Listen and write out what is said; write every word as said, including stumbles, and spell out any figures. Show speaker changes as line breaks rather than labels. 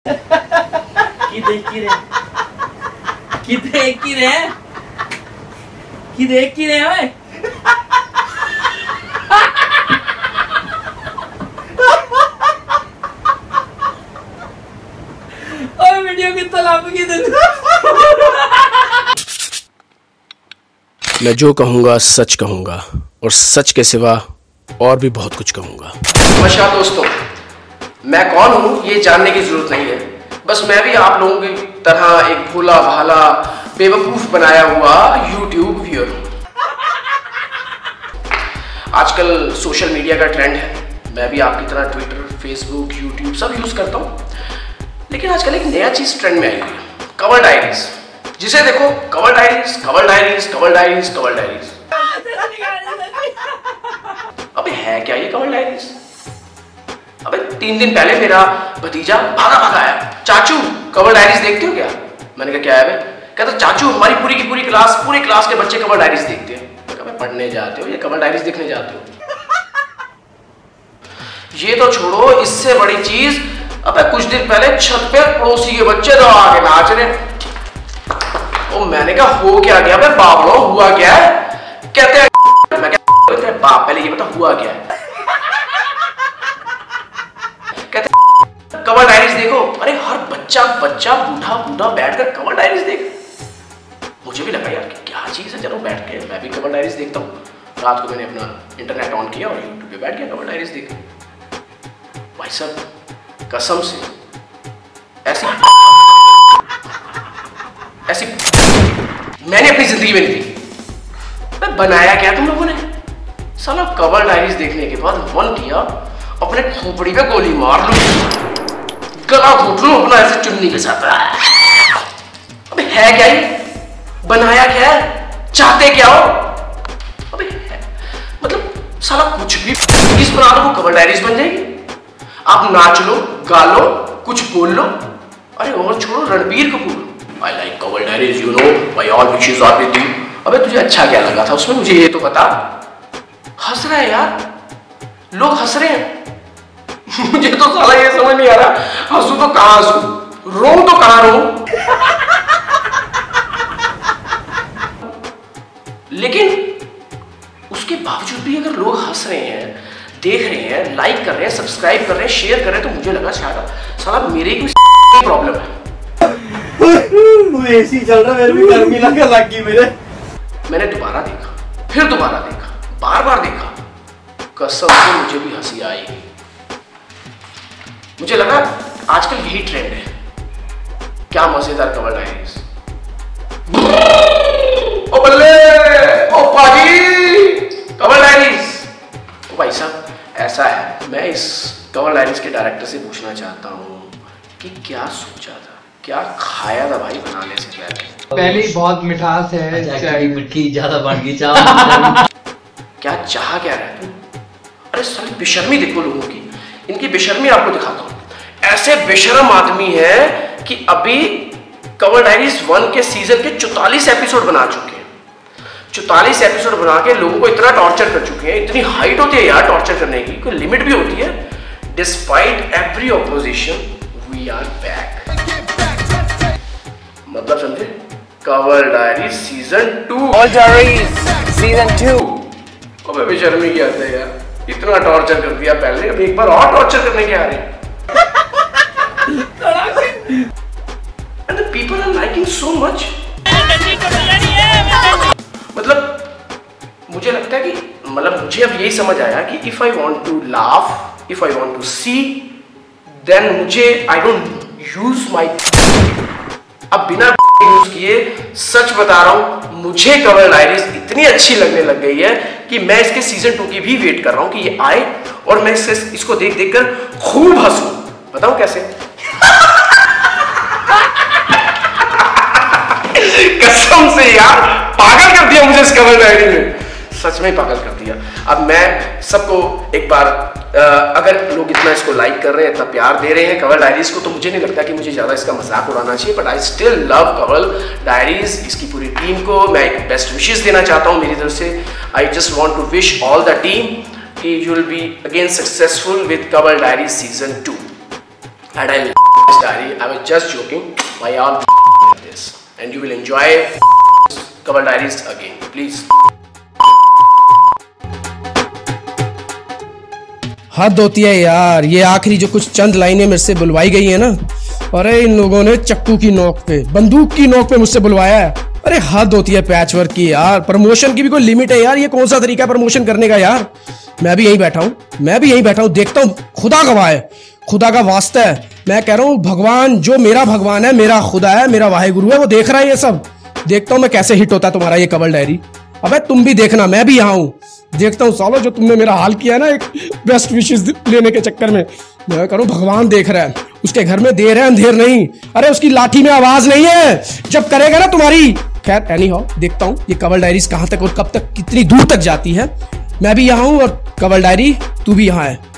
किधे किरे किधे किरे किधे किरे ओए ओए वीडियो कितना लंबा किधर।
मैं जो कहूँगा सच कहूँगा और सच के सिवा और भी बहुत कुछ कहूँगा।
नमस्कार दोस्तों, मैं कौन हूँ ये जानने की जरूरत नहीं है। बस मैं भी आप लोगों की तरह एक भोला भाला बेवकूफ बनाया हुआ यूट्यूब व्यूअर हूँ। आजकल सोशल मीडिया का ट्रेंड है, मैं भी आपकी तरह ट्विटर, फेसबुक, यूट्यूब सब यूज करता हूँ। लेकिन आजकल एक नया चीज ट्रेंड में आई हुई है, कवर डायरीज। जिसे देखो cover diaries, cover diaries, cover diaries, cover diaries. अबे है क्या ये कवर डायरीज? अबे तीन दिन पहले मेरा भतीजा भागा भागा आया, चाचू कवर डायरीज देखते हो क्या? मैंने कहा क्या है बे? कहता चाचू हमारी पूरी की पूरी क्लास, पूरे क्लास के बच्चे कवर डायरीज देखते हैं। मैं कहा पढ़ने जाते हो या कवर डायरीज देखने जाते हो? ये तो छोड़ो, इससे बड़ी चीज, अबे कुछ दिन पहले छत पे पड़ोसी के बच्चे तो आगे नाच रहे। ओ मैंने कहा हो क्या गया बे बाबलो, हुआ क्या है? कहते हैं मैं क्या तेरे बाप, पहले ये बता हुआ क्या है? कहते कवर डायरीज देखो। अरे हर बच्चा बच्चा बूढ़ा बूढ़ा बैठकर कवर डायरीज देख। मुझे भी लगा यार कि क्या चीज है, चलो बैठ के मैं भी कवर डायरीज देखता हूँ। रात को मैंने अपना इंटरनेट ऑन किया और यूट्यूब पे बैठ गया कवर डायरीज देख। भाई साहब कसम से ऐसी ऐसी मैंने अपनी जिंदगी में नहीं देखी। बनाया क्या तुम लोगों ने? साला कवर डायरीज देखने के बाद मन किया अपने खोपड़ी पे गोली मार लूं, गला घोट लूं अपना ऐसे चुन्नी के साथ। अबे है क्या ये? बनाया क्या है? चाहते क्या हो? अबे मतलब साला कुछ भी इस बना लो वो कवर डायरीज बन जाएगी। आप नाच लो, गा लो, कुछ बोल लो। अरे और छोड़ो, Ranbir Kapoor, I like cover diaries, you know my all wishes are with you. अबे तुझे अच्छा क्या लगा था उसमें, मुझे ये तो बता। हंस रहा है यार, लोग हंस रहे हैं। मुझे तो साला ये समझ नहीं आ रहा, हंसू तो कहां हंसू, रो तो कहां रो। लेकिन उसके बावजूद भी अगर लोग हंस रहे हैं, देख रहे हैं, लाइक कर रहे हैं, सब्सक्राइब कर रहे हैं, शेयर कर रहे हैं, तो मुझे लगा शायद साला मेरे की प्रॉब्लम है।
एसी चल रहा, मेरे भी गर्मी लगा लग गई मेरे।
मैंने दोबारा देखा, फिर दोबारा देखा, बार बार देखा, कसम से मुझे भी हंसी आएगी। मुझे लगा आजकल यही ट्रेंड है, क्या मजेदार कवर डायरीज। ओ बल्ले, ओ पाजी, कवर डायरीज। ओ भाई साहब ऐसा है, मैं इस कवर डायरीज के डायरेक्टर से पूछना चाहता हूँ कि क्या सोचा था, क्या खाया था भाई बनाने से पहले?
पहले ही बहुत मिठास है,
चाय मिठी ज्यादा बन गई चाय।
क्या चाह क्या रहा है तुम? अरे सारी बेशर्मी देखो लोगों की, इनकी बेशर्मी आपको दिखाता हूँ। ऐसे बेशर्म आदमी है कि अभी कवर डायरीज वन के सीजन के चौतालीस एपिसोड बना चुके हैं। चौतालीस एपिसोड बना के लोगों को इतना टॉर्चर कर चुके हैं। इतनी हाइट होती है यार टॉर्चर करने की, कोई लिमिट भी होती है। Despite every opposition we are back. मतलब समझे, cover diaries season two,
cover diaries season two.
अबे बेशर्मी क्या आता है यार, इतना टॉर्चर कर दिया पहले, अब एक बार और टॉर्चर करने के आ रहे हैं। And the people are liking so much. मतलब मुझे लगता है कि मतलब मुझे अब यही समझ आया कि if I want to laugh, if I want to see, then मुझे I don't use my अब बिना यूज किए सच बता रहा हूं, मुझे कवर डायरीज इतनी अच्छी लगने लग गई है कि मैं इसके सीजन टू की भी वेट कर रहा हूं कि ये आए और मैं इससे इसको देख देख कर खूब हंसूं। बताऊं कैसे? कसम से यार पागल कर दिया मुझे इस कवर डायरी ने, सच में पागल कर दिया। अब मैं सबको एक बार आ, अगर लोग इतना इसको लाइक कर रहे हैं, इतना प्यार दे रहे हैं कवर डायरीज को, तो मुझे नहीं लगता कि मुझे ज्यादा इसका मजाक उड़ाना चाहिए। But I still love cover diaries. इसकी पूरी टीम को मैं एक बेस्ट विशेस देना चाहता हूँ मेरी तरफ से। I just want to wish all the team कि you will be again successful with cover diaries season two. had I this diary, I was just joking. Why all like this? And you will enjoy Couple Diaries again, please.
हद होती है यार, ये आखिरी जो कुछ चंद लाइनें मेरे से बुलवाई गई है ना, अरे इन लोगों ने चक्कू की नोक पे, बंदूक की नोक पे मुझसे बुलवाया है। अरे हद होती है पैच वर्क की यार, प्रमोशन की भी कोई लिमिट है यार। ये कौन सा तरीका है प्रमोशन करने का यार। मैं भी यहीं बैठा हूँ, मैं भी यहीं बैठा हूँ, देखता हूँ। खुदा गवाह है, खुदा का वास्ता है, मैं कह रहा हूँ भगवान, जो मेरा भगवान है, मेरा खुदा है, मेरा वाहेगुरु है, वो देख रहा है ये सब। देखता हूँ मैं कैसे हिट होता है तुम्हारा ये कवल डायरी। अबे तुम भी देखना, मैं भी यहाँ हूँ, देखता हूँ सालो जो तुमने मेरा हाल किया है ना एक बेस्ट विशेस लेने के चक्कर में। मैं करूँ भगवान देख रहा है, उसके घर में देर है अंधेर नहीं। अरे उसकी लाठी में आवाज नहीं है, जब करेगा ना तुम्हारी। खैर एनी हाउ, देखता हूँ ये कवल डायरीज कहाँ तक और कब तक, कितनी दूर तक जाती है। मैं भी यहाँ हूँ और कवल डायरी तू भी यहाँ है।